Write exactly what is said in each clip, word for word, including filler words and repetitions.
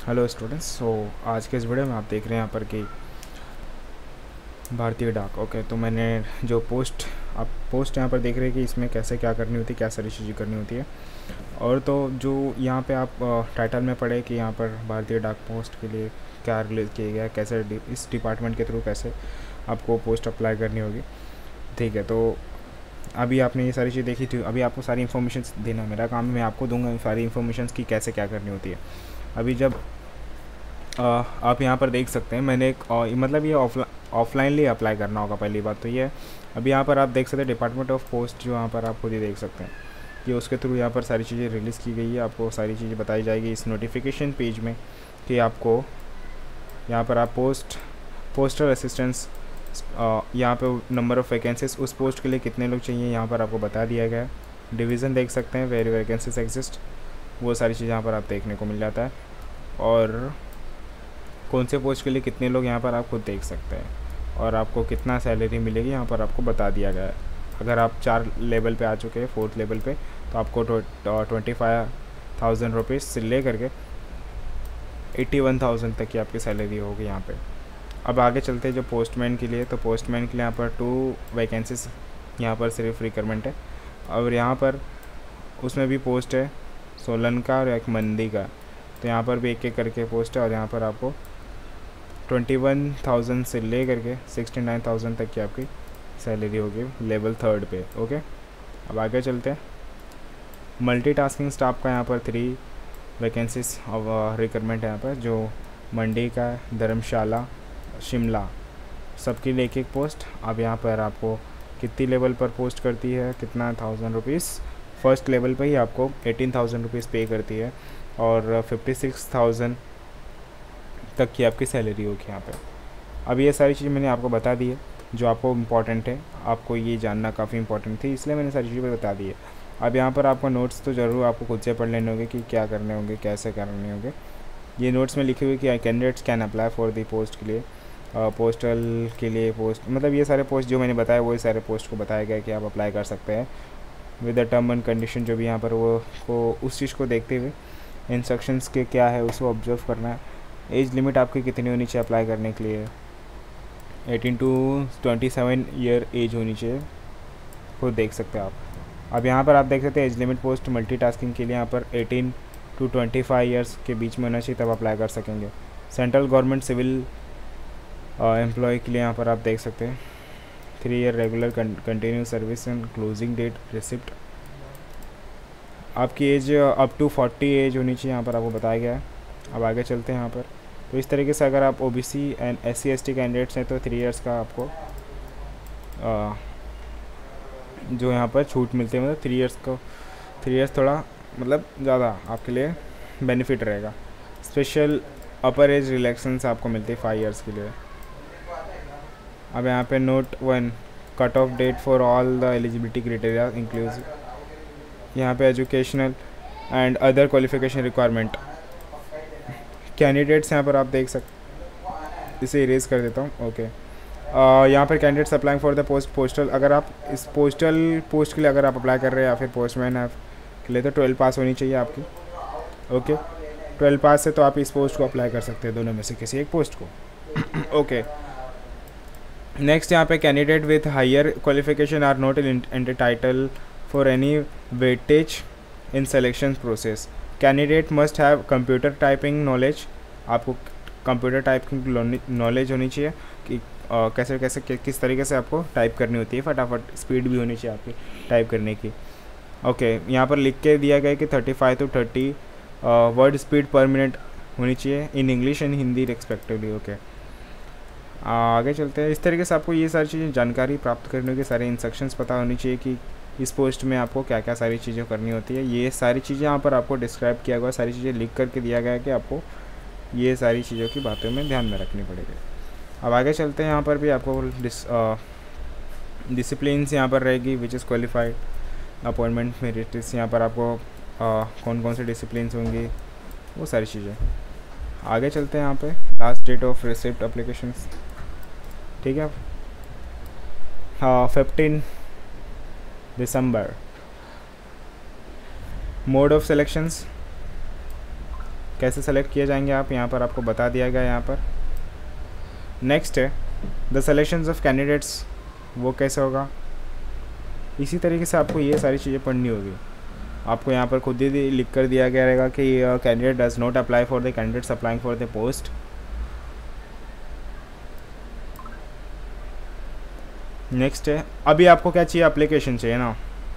Hello students. सो आज के इस वीडियो में आप देख रहे हैं यहाँ पर कि भारतीय डाक। ओके, तो मैंने जो पोस्ट आप पोस्ट यहाँ पर देख रहे हैं कि इसमें कैसे क्या करनी होती है, क्या सारी चीज़ें करनी होती है। और तो जो यहाँ पे आप टाइटल में पढ़े कि यहाँ पर भारतीय डाक पोस्ट के लिए क्या रिलीज किया गया है, कैसे इस डिपार्टमेंट के थ्रू कैसे आपको पोस्ट अप्लाई करनी होगी। ठीक है, तो अभी आपने ये सारी चीज़ देखी थी, अभी आपको सारी इन्फॉर्मेशन देना मेरा काम है। मैं आपको दूंगा सारी इन्फॉर्मेशन की कैसे क्या करनी होती है। अभी जब आ, आप यहाँ पर देख सकते हैं, मैंने एक आ, मतलब ये ऑफलाइन ऑफलाइनली अप्लाई करना होगा। पहली बात तो ये है। अभी यहाँ पर आप देख सकते हैं डिपार्टमेंट ऑफ पोस्ट, जो यहाँ पर आप खुद ही देख सकते हैं कि उसके थ्रू यहाँ पर सारी चीज़ें रिलीज़ की गई है। आपको सारी चीज़ें बताई जाएगी इस नोटिफिकेशन पेज में कि आपको यहाँ पर आप पोस्ट पोस्टल असिस्टेंट्स, यहाँ पे नंबर ऑफ़ वैकेंसीज उस पोस्ट के लिए कितने लोग चाहिए यहाँ पर आपको बता दिया गया है। डिवीज़न देख सकते हैं, वेरी वैकेंसीज एग्जिस्ट, वो सारी चीज़ यहाँ पर आप देखने को मिल जाता है। और कौन से पोस्ट के लिए कितने लोग यहाँ पर आप खुद देख सकते हैं। और आपको कितना सैलरी मिलेगी यहाँ पर आपको बता दिया गया है। अगर आप चार लेवल पे आ चुके हैं, फोर्थ लेवल पे, तो आपको ट्वेंटी फाइव थाउजेंड रुपीज़ से ले करके एट्टी वन थाउजेंड तक की आपकी सैलरी होगी यहाँ पे। अब आगे चलते हैं जो पोस्टमैन के लिए, तो पोस्टमैन के लिए यहाँ पर टू वैकेंसीज यहाँ पर सिर्फ रिक्वायरमेंट है। और यहाँ पर उसमें भी पोस्ट है सोलन का और एक मंडी का, तो यहाँ पर भी एक एक करके पोस्ट है। और यहाँ पर आपको ट्वेंटी वन थाउजेंड से ले करके सिक्सटी नाइन थाउजेंड तक की आपकी सैलरी होगी लेवल थर्ड पे। ओके, अब आगे चलते हैं। मल्टीटास्किंग स्टाफ का यहाँ पर थ्री वैकेंसीज रिक्वायरमेंट है यहाँ पर, जो मंडी का, धर्मशाला, शिमला, सबके लिए एक एक पोस्ट। अब यहाँ पर आपको कितनी लेवल पर पोस्ट करती है, कितना थाउजेंड रुपीज़ फर्स्ट लेवल पे ही आपको एटीन थाउजेंड रुपीज़ पे करती है और फिफ्टी सिक्स थाउजेंड तक की आपकी सैलरी होगी यहाँ पे। अब ये सारी चीज़ मैंने आपको बता दी है जो आपको इम्पॉर्टेंट है, आपको ये जानना काफ़ी इंपॉर्टेंट थी, इसलिए मैंने सारी चीज़ें बता दी है। अब यहाँ पर आपको नोट्स तो ज़रूर आपको खुद से पढ़ लेने होंगे कि क्या करने होंगे, कैसे करने होंगे। ये नोट्स में लिखे हुए कि candidates can apply for the post के लिए, पोस्टल के लिए पोस्ट, मतलब ये सारे पोस्ट जो मैंने बताया वही सारे पोस्ट को बताया गया कि आप अप्लाई कर सकते हैं with the term and condition जो भी यहाँ पर वो को उस चीज़ को देखते हुए इंस्ट्रक्शंस के क्या है उसको ऑब्जर्व करना है। एज लिमिट आपकी कितनी होनी चाहिए अप्लाई करने के लिए, eighteen to twenty seven year age होनी चाहिए, खुद देख सकते हैं आप। अब यहाँ पर आप देख सकते हैं एज लिमिट पोस्ट मल्टीटास्किंग के लिए यहाँ पर eighteen to twenty five years के बीच में होना चाहिए, तब अप्लाई कर सकेंगे। सेंट्रल गवर्नमेंट सिविल एम्प्लॉय के लिए यहाँ पर आप देख सकते हैं three year regular continue service and closing date receipt. आपकी age up to forty age होनी चाहिए यहाँ पर आपको बताया गया है। अब आगे चलते हैं यहाँ पर। तो इस तरीके से अगर आप OBC and SC ST candidates हैं तो थ्री इयर्स का आपको आ, जो यहाँ पर छूट मिलती है, मतलब थ्री इयर्स को थ्री इयर्स थोड़ा मतलब ज़्यादा आपके लिए बेनिफिट रहेगा। स्पेशल अपर एज रिलैक्सेंस आपको मिलती है फाइव इयर्स के लिए। अब यहाँ पे note one, cut off date for all the eligibility criteria inclusive. यहाँ पे educational and other qualification requirement candidates यहाँ पर आप देख सकते, इसे इरेज कर देता हूँ। ओके, यहाँ पर candidates applying for the post postal, अगर आप इस पोस्टल पोस्ट के लिए अगर आप अप्लाई कर रहे हैं या फिर पोस्टमैन है के लिए, तो ट्वेल्व पास होनी चाहिए आपकी। ओके, ट्वेल्व पास से तो आप इस पोस्ट को अप्लाई कर सकते हैं, दोनों में से किसी एक पोस्ट को। ओके, नेक्स्ट यहाँ पे candidate with higher qualification are not entitled for any weightage in selection process. Candidate must have computer typing knowledge, आपको कंप्यूटर टाइपिंग नॉलेज होनी चाहिए कि आ, कैसे कैसे कि, किस तरीके से आपको टाइप करनी होती है, फटाफट स्पीड भी होनी चाहिए आपकी टाइप करने की। ओके, यहाँ पर लिख के दिया गया कि thirty five to thirty word speed per minute होनी चाहिए in English and Hindi respectively. Okay, आगे चलते हैं। इस तरीके से आपको ये सारी चीज़ें जानकारी प्राप्त करने होगी, सारे इंस्ट्रक्शंस पता होनी चाहिए कि इस पोस्ट में आपको क्या क्या सारी चीज़ें करनी होती है। ये सारी चीज़ें यहाँ पर आपको डिस्क्राइब किया गया, सारी चीज़ें लिख करके दिया गया है कि आपको ये सारी चीज़ों की बातों में ध्यान में रखनी पड़ेगी। अब आगे चलते हैं। यहाँ पर भी आपको डिसिप्लिन्स यहाँ पर रहेगी, which is qualified appointment merits, यहाँ पर आपको आ, कौन कौन से डिसिप्लिन्स होंगी, वो सारी चीज़ें। आगे चलते हैं। यहाँ पे last date of receipt applications, ठीक है, हाँ fifteen December. Mode of selections, कैसे सेलेक्ट किए जाएंगे आप यहाँ पर आपको बता दिया गया यहाँ पर। नेक्स्ट है द सिलेक्शंस ऑफ कैंडिडेट्स, वो कैसे होगा, इसी तरीके से आपको ये सारी चीज़ें पढ़नी होगी। आपको यहाँ पर खुद ही लिख कर दिया गया रहेगा कि candidate does not apply for the candidates applying for the post. Next है अभी आपको क्या चाहिए, एप्लीकेशन चाहिए ना,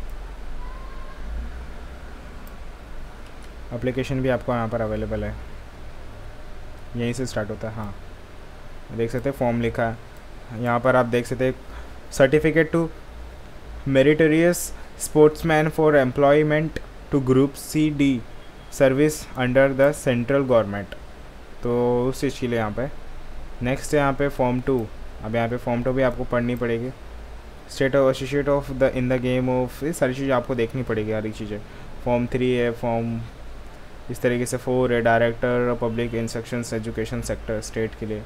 एप्लीकेशन भी आपको यहाँ पर अवेलेबल है, यहीं से स्टार्ट होता है। हाँ देख सकते हैं फॉर्म लिखा है यहाँ पर, आप देख सकते हैं certificate to meritorious sportsman for employment to group C D service under the central government, तो उस चीज़ के लिए यहाँ पे। नेक्स्ट है यहाँ पे फॉर्म टू, अब यहाँ पे फॉर्म टू भी आपको पढ़नी पड़ेगी। State of associate of the in the game of, ये सारी चीज़ें आपको देखनी पड़ेगी हर एक चीज़ें। फॉर्म थ्री है, फॉर्म इस तरीके से फोर है, director public instructions education sector state के लिए।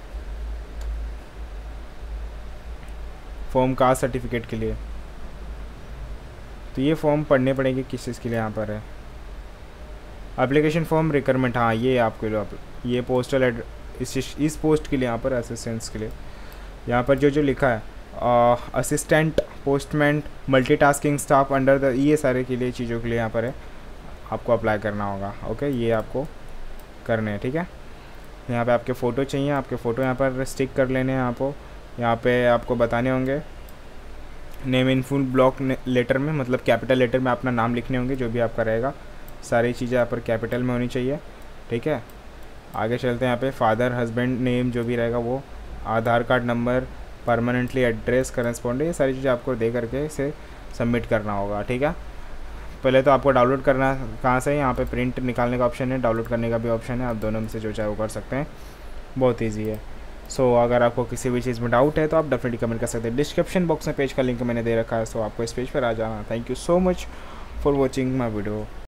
फॉर्म कास्ट सर्टिफिकेट के लिए, तो ये फॉर्म पढ़ने पड़ेंगे किस चीज़ के लिए यहाँ पर है। एप्लीकेशन फॉर्म रिक्वायरमेंट, हाँ ये आपके लिए, ये पोस्टल एड इस इस पोस्ट के लिए यहाँ पर असिस्टेंट्स के लिए यहाँ पर जो जो लिखा है assistant postman multitasking staff under the, ये सारे के लिए चीज़ों के लिए यहाँ पर है आपको अप्लाई करना होगा। ओके ये आपको करने हैं, ठीक है। यहाँ पे आपके फ़ोटो चाहिए, आपके फ़ोटो यहाँ पर स्टिक कर लेने हैं आपको। यहाँ पे आपको बताने होंगे name in full block letter में, मतलब कैपिटल लेटर में अपना नाम लिखने होंगे, जो भी आपका रहेगा सारी चीज़ें यहाँ पर कैपिटल में होनी चाहिए, ठीक है। आगे चलते हैं, यहाँ पे फादर हस्बैंड नेम जो भी रहेगा वो, Aadhaar card number, permanently address correspondent, ये सारी चीज़ें आपको दे करके इसे सबमिट करना होगा, ठीक है। पहले तो आपको डाउनलोड करना कहाँ से है, यहाँ पे प्रिंट निकालने का ऑप्शन है, डाउनलोड करने का भी ऑप्शन है, आप दोनों में से जो चाहे वो कर सकते हैं, बहुत ईजी है। सो so, अगर आपको किसी भी चीज़ में डाउट है तो आप डेफिनेटली कमेंट कर सकते हैं। डिस्क्रिप्शन बॉक्स में पेज का लिंक मैंने दे रखा है, सो आपको इस पेज पर आ जाना। Thank you so much for watching my video.